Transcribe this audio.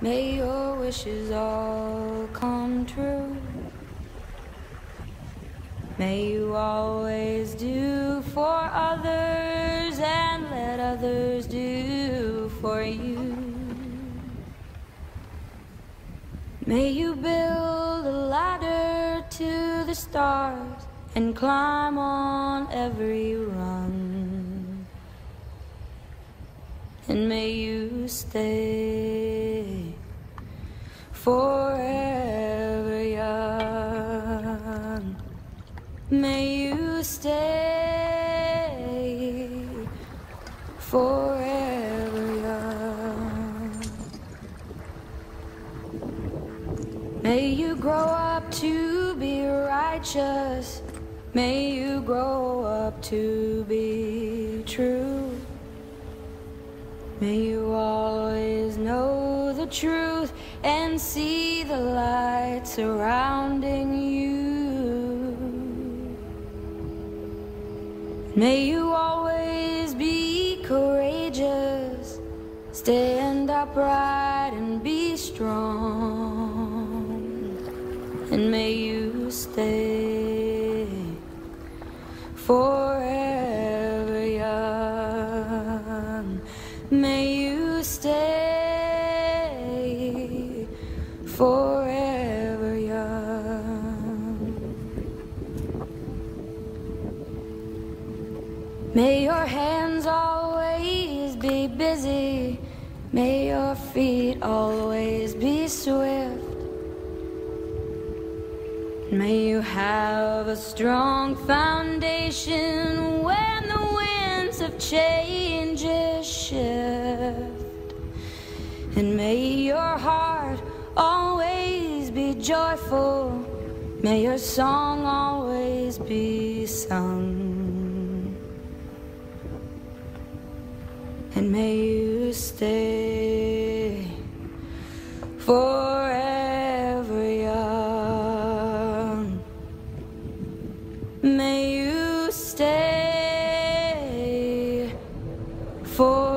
May your wishes all come true. May you always do for others and let others do for you. May you build a ladder to the stars and climb on every rung. And may you stay forever young. May you stay forever young. May you grow up to be righteous. May you grow up to be true. May you always know the truth and see the light surrounding you. May you always be courageous, stand upright and be strong. And may you stay forever young. May you stay forever young. May your hands always be busy. May your feet always be swift. May you have a strong foundation when the winds of change shift. And may your heart always be joyful. May your song always be sung. And may you stay forever young. May you stay forever.